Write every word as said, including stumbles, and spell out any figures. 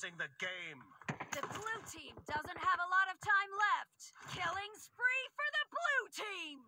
losing the game. The blue team doesn't have a lot of time left. Killing spree for the blue team!